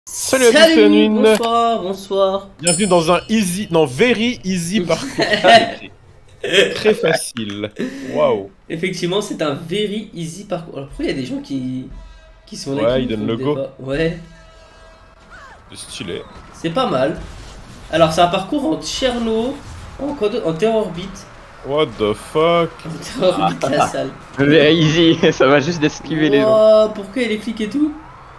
Salut à tous, c'est Anuine. Bonsoir, bonsoir. Bienvenue dans un easy, non, very easy parcours. Très facile. Waouh. Effectivement, c'est un very easy parcours. Alors pourquoi il y a des gens qui sont là Ouais, qui ils ne donnent le font go. pas. Ouais, C'est stylé. c'est pas mal. Alors c'est un parcours en Cherno, en Terror Beat. What the fuck. En Terror Beat la salle. Easy, ça va juste d'esquiver les gens. Wouah, pourquoi il y a les flics et tout?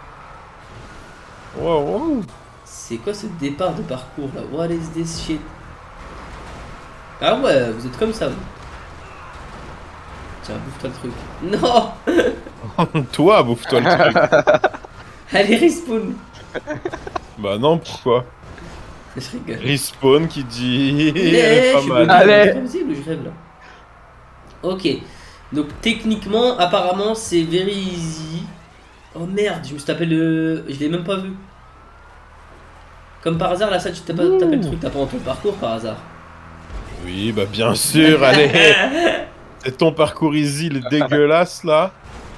Wow, wow. C'est quoi ce départ de parcours là? What is this shit? Ah ouais, vous êtes comme ça vous. Tiens, bouffe-toi le truc. Non. Toi, bouffe-toi le truc. Allez, respawn. Bah non, pourquoi? Je rigole. Respawn qui dit... Je pas suis mal. bloqué, Allez. c'est pas possible, je rêve là. Ok, donc techniquement, apparemment, c'est very easy. Oh merde, je me suis tapé le. Je l'ai même pas vu. Comme par hasard, là, ça, tu t'as pas tapé le truc, t'as pas entendu le parcours par hasard. Oui, bah bien sûr, allez. C'est ton parcours easy, le dégueulasse, là.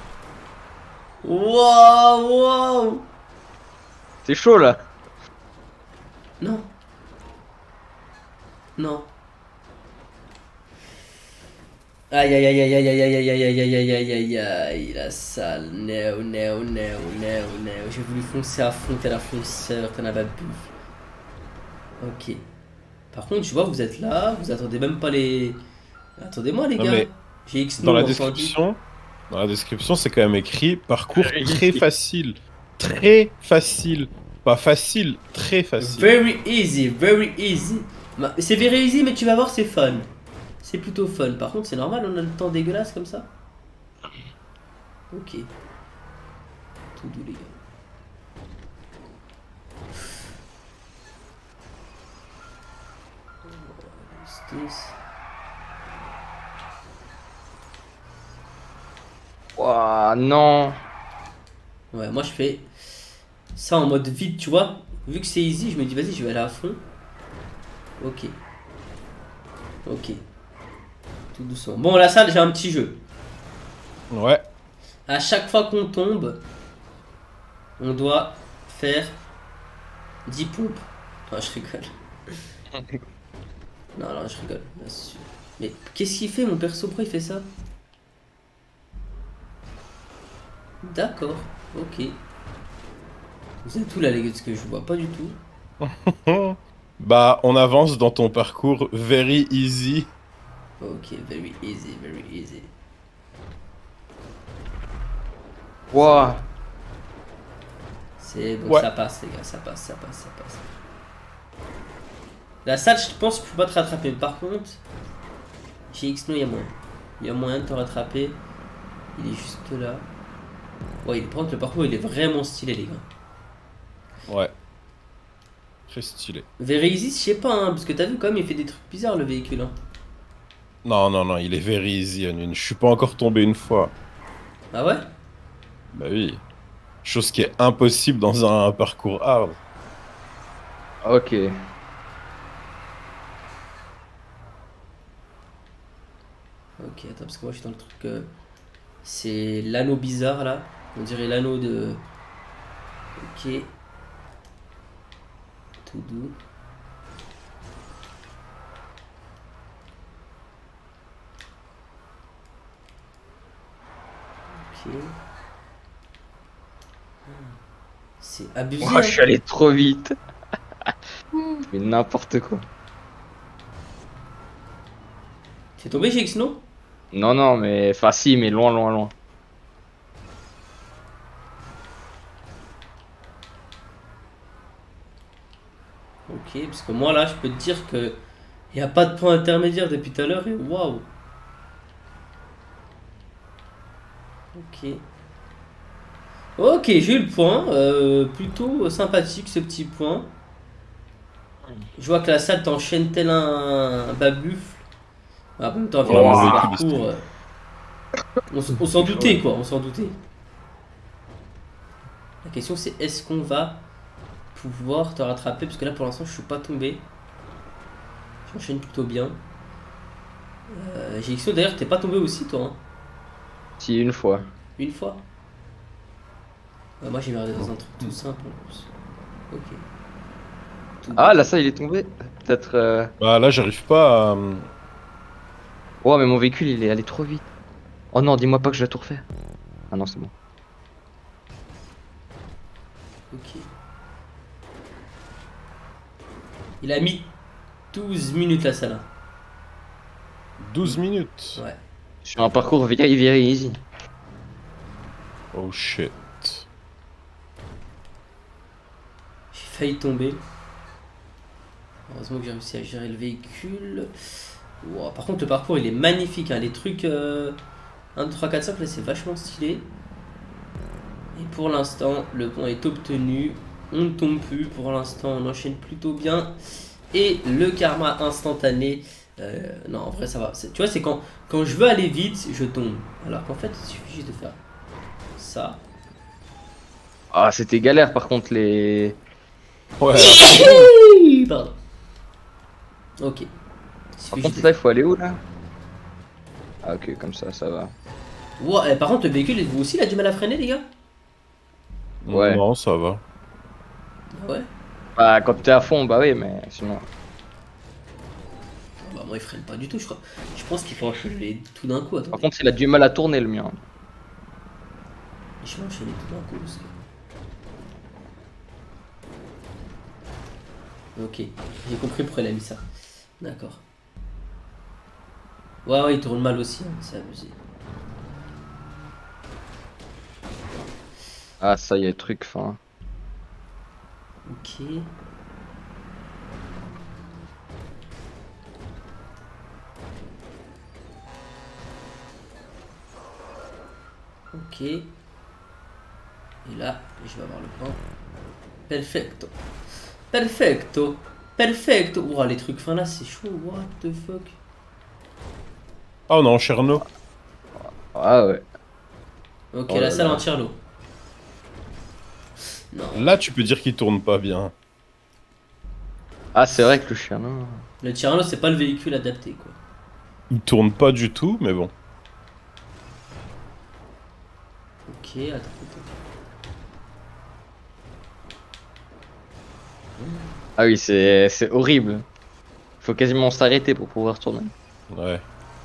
Waouh, waouh. C'est chaud là. Non. Non. Aïe aïe aïe aïe aïe aïe aïe aïe aïe aïe aïe aïe aïe aïe la salle. No, no, no, no, no. J'ai voulu foncer à fond, t'es la fonceur, t'en as pas bu. Ok. Par contre, je vois, vous êtes là, vous attendez même pas les. Attendez-moi les Non, gars. mais J'ai X Dans la entendu. description, c'est quand même écrit parcours très facile. Très facile. Pas facile, très facile. Very easy, very easy. C'est very easy, mais tu vas voir, c'est fun. C'est plutôt fun. Par contre, c'est normal, on a le temps dégueulasse comme ça. Ok. Tout doux, les gars. Ouah, non. Ouais, moi je fais ça en mode vite, tu vois. Vu que c'est easy, je me dis, vas-y, je vais aller à fond. Ok. Ok. Tout doucement. Bon, la salle, j'ai un petit jeu. Ouais. À chaque fois qu'on tombe, on doit faire 10 pompes. Non, je rigole. Non, non, je rigole. Bien sûr. Mais qu'est-ce qu'il fait, mon perso? Pourquoi il fait ça? D'accord, ok. Vous êtes où là, les gars? Parce que je vois pas du tout. Bah, on avance dans ton parcours very easy. Ok, very easy, very easy. Ouah. C'est bon, Ouais. ça passe, les gars, ça passe, ça passe, ça passe. La salle, je pense qu'il faut pas te rattraper. Par contre, chez Xno, il y a moyen. Il y a moyen de te rattraper. Il est juste là. Ouais, par contre, le parcours, il est vraiment stylé, les gars. Ouais. Très stylé. Very easy, je sais pas, hein, parce que t'as vu quand même, il fait des trucs bizarres, le véhicule. Hein. Non, non, non, il est very easy, Anune. Je suis pas encore tombé une fois. Ah ouais? Bah oui. Chose qui est impossible dans un parcours hard. Ok. Ok, attends, parce que moi, je suis dans le truc... c'est l'anneau bizarre, là. On dirait l'anneau de... Ok. Tout doux. Ok. C'est abusé. Ouah, je Hein. suis allé trop vite. Mais n'importe quoi. T'es tombé chez Xno? Non, non, mais facile, mais loin, loin, loin. Ok, parce que moi là, je peux te dire que il n'y a pas de point intermédiaire depuis tout à l'heure et waouh. Ok. Ok, j'ai eu le point. Plutôt sympathique ce petit point. Je vois que la salle t'enchaîne tel un babuffle. En même temps, Voilà, évidemment, mon ce véhicule parcours, on s'en doutait quoi, on s'en doutait. La question c'est est-ce qu'on va pouvoir te rattraper? Parce que là pour l'instant je suis pas tombé. J'enchaîne plutôt bien. GXO d'ailleurs, t'es pas tombé aussi toi hein? Si, une fois. Une fois? Moi j'ai merdé dans un truc tout simple en plus. Ok. Ah, là, ça, il est tombé. Peut-être. Bah là, j'arrive pas à. Oh, mais mon véhicule, il est allé trop vite. Oh non, dis-moi pas que je vais tout refaire. Ah non, c'est bon. Ok. Il a mis 12 minutes là, ça là. 12 minutes. Ouais. Je suis un parcours very easy. Oh shit. J'ai failli tomber. Heureusement que j'ai réussi à gérer le véhicule. Wow, par contre, le parcours il est magnifique. Hein. Les trucs 1, 2, 3, 4, 5, là c'est vachement stylé. Et pour l'instant, le point est obtenu. On ne tombe plus. Pour l'instant, on enchaîne plutôt bien. Et le karma instantané. Non, en vrai, ça va. Tu vois, c'est quand je veux aller vite, je tombe. Alors qu'en fait, il suffit juste de faire ça. Ah, c'était galère par contre, les. Ouais. Pardon. Ok. Il Par suffit contre, juste là, il faut aller où là? Ah, ok, comme ça va. Ouais, par contre, le véhicule, vous aussi, il a du mal à freiner, les gars? Ouais. Non, ça va. Ah ouais? Bah, quand t'es à fond, bah oui, mais sinon. Bah, moi, il freine pas du tout, je crois. Je pense qu'il faut enchaîner tout d'un coup. Par Attendez. contre, il a du mal à tourner le mien. Je vais enchaîner tout d'un coup parce que. Ok, j'ai compris pourquoi il a mis ça. D'accord. Ouais, il tourne mal aussi, hein, c'est abusé. Ah, ça y est, truc, enfin. Ok. Ok. Et là, je vais avoir le point. Perfecto. Perfecto. Perfecto. Ouah, les trucs fin là, c'est chaud. What the fuck. Oh non, Cherno. Ah ouais. Ok, Oh la là salle là. en tire l'eau. Non. Là, tu peux dire qu'il tourne pas bien. Ah, c'est vrai que le chien, non. Le Tirano, c'est pas le véhicule adapté, quoi. Il tourne pas du tout, mais bon. Ok, attends. Ah oui, c'est horrible. Faut quasiment s'arrêter pour pouvoir tourner. Ouais.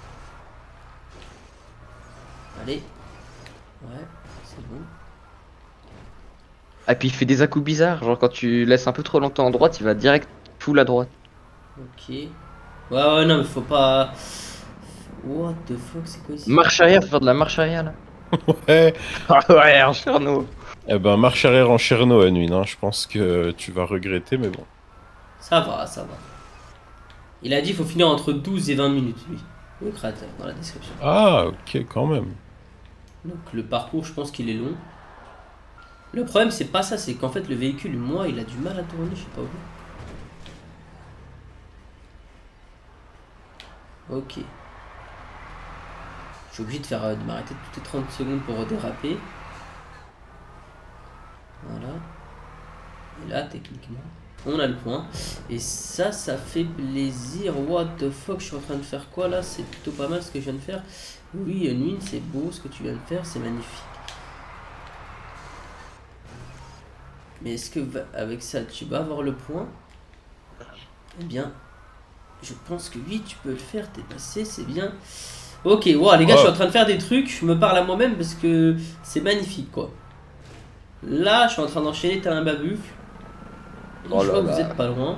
Allez. Ouais, c'est bon. Ah, puis il fait des à-coups bizarres. Genre, quand tu laisses un peu trop longtemps en droite, il va direct full à droite. Ok. Ouais, non, mais faut pas. What the fuck, c'est quoi ici? Marche arrière, faut faire de la marche arrière là. Ouais. Ah ouais, un Cherno. Eh ben, marche arrière en Cherno, Anouine. Hein. Je pense que tu vas regretter, mais bon. Ça va, ça va. Il a dit qu'il faut finir entre 12 et 20 minutes, lui. Le créateur, dans la description. Ah, ok, quand même. Donc le parcours, je pense qu'il est long. Le problème, c'est pas ça, c'est qu'en fait, le véhicule, moi, il a du mal à tourner, je sais pas où. Ok. Je suis obligé de faire de m'arrêter toutes les 30 secondes pour déraper. Voilà. Et là, techniquement, on a le point. Et ça fait plaisir. What the fuck, je suis en train de faire quoi là? C'est plutôt pas mal ce que je viens de faire. Oui, Nuin, c'est beau ce que tu viens de faire, c'est magnifique. Mais est-ce que avec ça, tu vas avoir le point? Eh bien, je pense que oui, tu peux le faire, t'es passé, c'est bien. Ok, wow, les gars, je suis en train de faire des trucs, je me parle à moi-même parce que c'est magnifique, quoi. Là, je suis en train d'enchaîner tel un babuc. Oh Je vois là que vous là. êtes pas loin.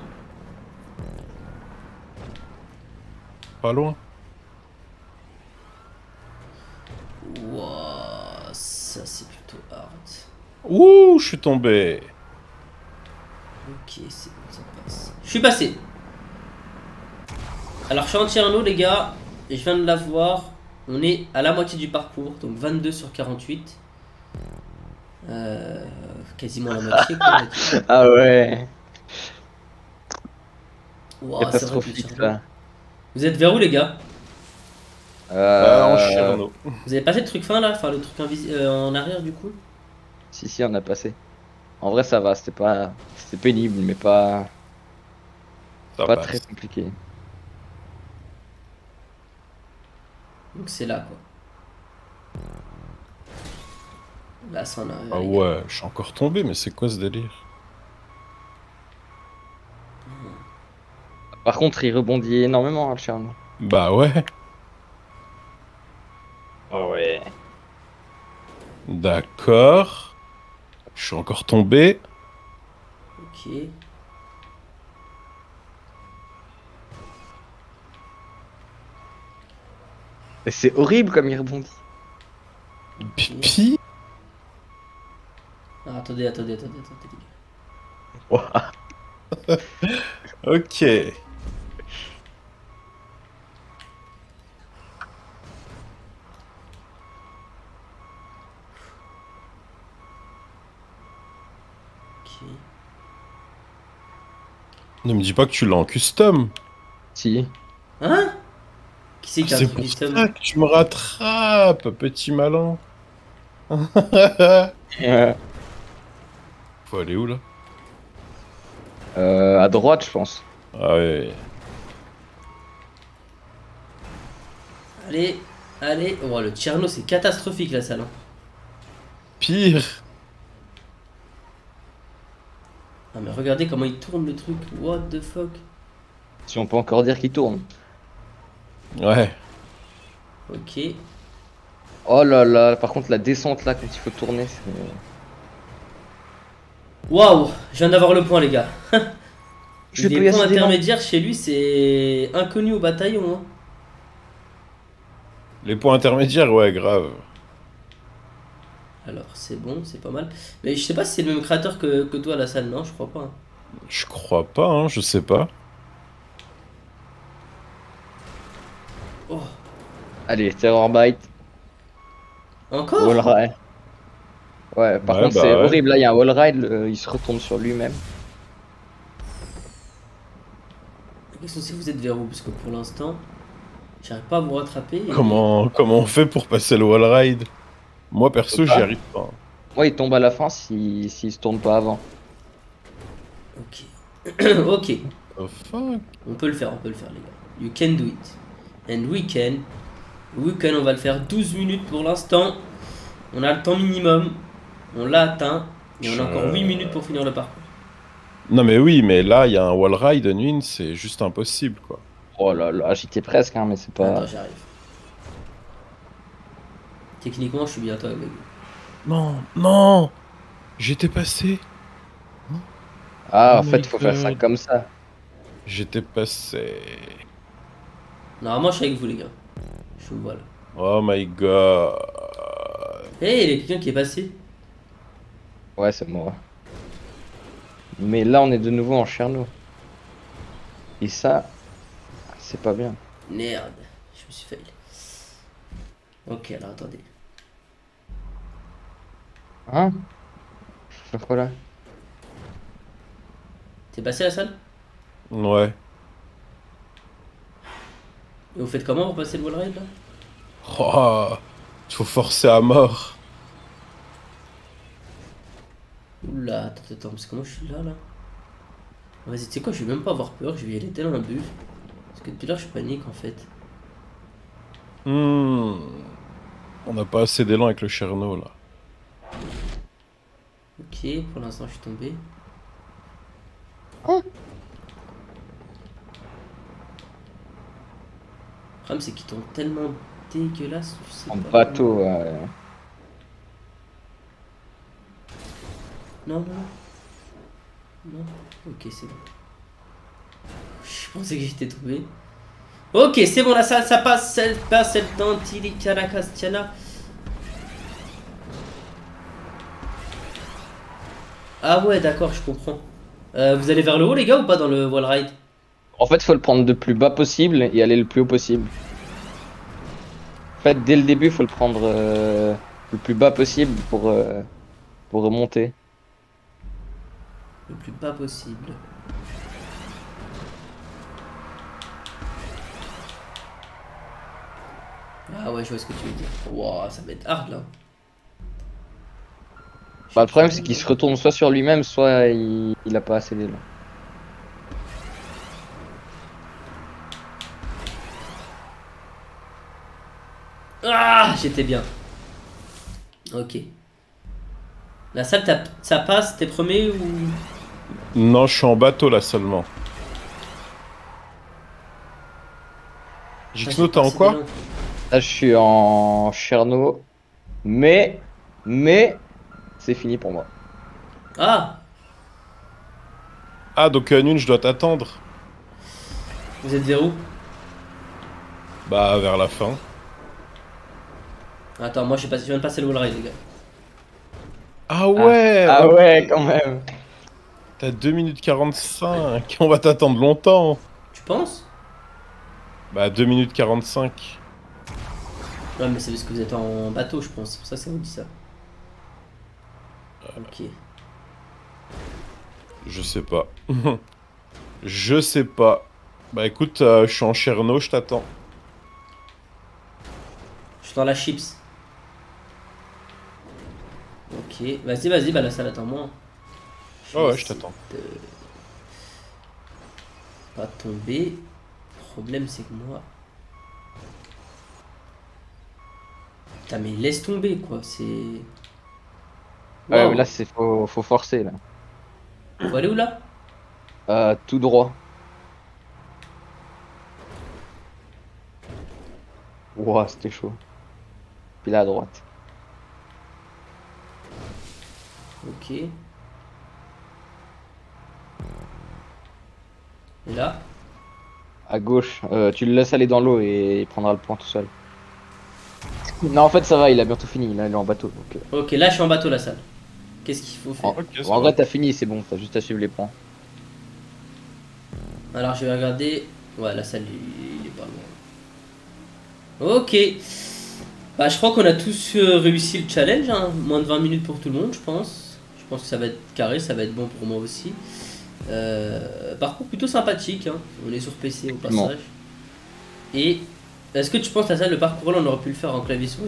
Pas loin. Wow, ça c'est plutôt hard. Ouh, je suis tombé. Ok, c'est bon, ça passe. Je suis passé. Alors, je suis en Tierno, les gars. Et je viens de la voir. On est à la moitié du parcours, donc 22 sur 48. Quasiment la moitié, quoi. Ah ouais. Wow, c'est vrai que le Catastrophique Tierno. là. Vous êtes vers où, les gars? En Cherno. Vous avez passé le truc fin là? Enfin, le truc en arrière, du coup? Si, on a passé. En vrai, ça va, c'était pénible, mais pas Ça pas passe. très compliqué. Donc, c'est là, quoi. Là, c'est en arrière. Ah les gars. ouais, je suis encore tombé, mais c'est quoi ce délire? Par contre, il rebondit énormément, hein, le Cherno. Bah ouais. Oh ouais. D'accord. Je suis encore tombé. Ok. Et c'est horrible comme il rebondit. Pipi. Ah, attendez, les gars. Ouah. Ok. Ok. Ne me dis pas que tu l'as en custom. Si. Hein? Qui c'est qui a un C'est truc pour custom? ça que tu me rattrapes, petit malin. Faut aller où là? À droite, je pense. Ah ouais. Allez, allez. Oh, le Tcherno, c'est catastrophique la salle. Hein. Pire. Ah, mais regardez comment il tourne le truc. What the fuck? Si on peut encore dire qu'il tourne. Ouais. Ok. Oh là là, par contre, la descente là, quand il faut tourner, c'est. Waouh! Je viens d'avoir le point, les gars. Je peux y Les points accéder, non? intermédiaires chez lui, c'est inconnu au bataillon. Hein. Les points intermédiaires, ouais, grave. Alors, c'est bon, c'est pas mal. Mais je sais pas si c'est le même créateur que toi, la salle, non? Je crois pas. Hein. Je crois pas, hein, je sais pas. Oh. Allez, Terror Bite. Encore? Wall ride. Ouais, par Ouais, contre, bah c'est ouais. horrible. Là, il y a un wall ride, il se retourne sur lui-même. La question, c'est vous êtes vers où? Parce que pour l'instant, j'arrive pas à vous rattraper. Et... Comment on fait pour passer le wall ride? Moi, perso, j'y arrive pas. Ouais, il tombe à la fin s'il se tourne pas avant. Ok. Ok. Oh fuck. On peut le faire, les gars. You can do it. And we can. We can, on va le faire 12 minutes pour l'instant. On a le temps minimum. On l'a atteint. Et on a encore 8 minutes pour finir le parcours. Non mais oui, mais là, il y a un wall ride, Nuin, c'est juste impossible, quoi. Oh là là, j'y étais presque, hein, mais c'est pas. Attends, j'arrive. Techniquement, je suis bientôt avec vous. Non, non. J'étais passé. Ah, Oh en fait, my faut faire ça God. comme ça. J'étais passé. Normalement, je suis avec vous, les gars. Je vous vois là. Oh my god. Hey, il y a quelqu'un qui est passé. Ouais, c'est moi. Mais là, on est de nouveau en Cherno. Et ça, c'est pas bien. Merde, je me suis fail. Ok, alors attendez. Hein? Je fais quoi là? T'es passé à la salle? Ouais. Et vous faites comment pour passer le wall ride là? Oh, faut forcer à mort. Oula, attends, parce que moi je suis là. Vas-y, tu sais quoi, je vais même pas avoir peur, je vais y aller tel un buff. Parce que depuis là, je panique en fait. On n'a pas assez d'élan avec le Cherno là. Ok, pour l'instant, je suis tombé. Oh. Le problème, c'est qu'ils tombent tellement dégueulasses. Je sais En pas bateau, comment. ouais. Non, non, non. Non. Ok, c'est bon. Je pensais que j'étais tombé. Ok, c'est bon, la salle, ça passe, elle passe, elle tente, il est Caracastiana. Ah ouais, d'accord, je comprends. Vous allez vers le haut, les gars, ou pas dans le wall ride? En fait, faut le prendre le plus bas possible et aller le plus haut possible. En fait, dès le début, faut le prendre le plus bas possible pour remonter. Le plus bas possible. Ah ouais, je vois ce que tu veux dire. Wow, ça va être hard là. Bah, le problème, c'est qu'il se retourne soit sur lui-même, soit il a pas assez d'élan. Ah, j'étais bien. Ok. La salle, ça passe, t'es premier ou... Non, je suis en bateau là seulement. Jixno, t'es en quoi? Là, je suis en Cherno. Mais c'est fini pour moi. Ah, Ah, donc Nune, je dois t'attendre. vous êtes vers où? Bah, vers la fin. Attends, moi je viens de passer le wall ride, les gars. Ah ouais! Ah ouais, quand même. T'as 2 minutes 45. On va t'attendre longtemps. Tu penses? Bah, 2 minutes 45. Ouais, mais c'est parce que vous êtes en bateau, je pense. C'est pour ça que ça vous dit ça. Ok. Je sais pas. Je sais pas. Bah écoute, je suis en Cherno, je t'attends. Je suis dans la chips. Ok, vas-y, bah la salle attends-moi. Oh ouais, je t'attends. Pas tomber. Le problème c'est que moi. Putain, mais laisse tomber quoi, c'est. Ouais, Wow. mais là, faut forcer, là. Faut aller où là? Tout droit. Ouah, c'était chaud. Puis là, à droite. Ok. Et là? À gauche, tu le laisses aller dans l'eau et il prendra le point tout seul. Non, en fait, ça va, il a bientôt fini. Là, il est en bateau. Donc, Ok, là je suis en bateau la salle. Qu'est-ce qu'il faut faire? En, Ok, ça en va. vrai, t'as fini, c'est bon. T'as juste à suivre les points. Alors je vais regarder. Ouais, la salle il est pas loin. Ok. Bah je crois qu'on a tous réussi le challenge, hein. Moins de 20 minutes pour tout le monde je pense. Je pense que ça va être carré, ça va être bon pour moi aussi. Parcours plutôt sympathique, hein. On est sur PC au passage. Et est-ce que tu penses à ça, le parcours là on aurait pu le faire en clavier souris?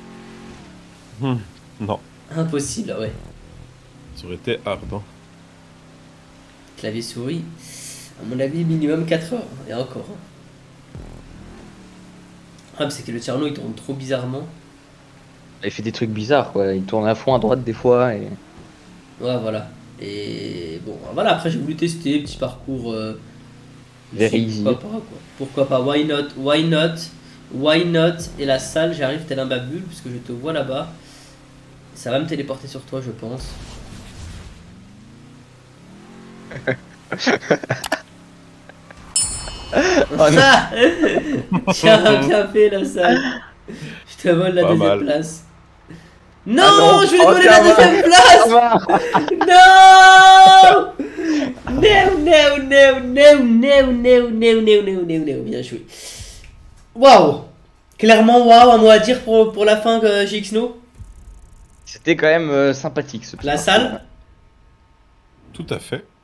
Non, Impossible, ouais. ça aurait été hard. Hein. Clavier souris, à mon avis minimum 4 heures, et encore. Ah mais c'est que le Tierno il tourne trop bizarrement. Il fait des trucs bizarres, quoi. Il tourne à fond à droite des fois. Et... Ouais voilà. Et bon voilà, après j'ai voulu tester, petit parcours Very easy. Pourquoi pas, why not, why not, why not. Et la salle, j'arrive tel un babule puisque je te vois là-bas. Ça va me téléporter sur toi je pense. Oh non. Tiens, bien fait la salle. Je te vole la Pas deuxième mal. place. Non, non. je vais te Oh, voler la ça va. deuxième place. Non. No. Bien joué. Waouh. Clairement waouh, un mot à dire pour la fin que GXNO. C'était quand même sympathique ce petit La parcours. salle. Tout à fait.